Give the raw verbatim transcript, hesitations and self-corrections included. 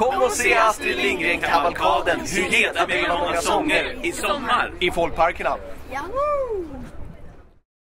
Kom och se Astrid Lindgren-kavalkaden Hujeda med många sånger i sommar i folkparkerna. Ja.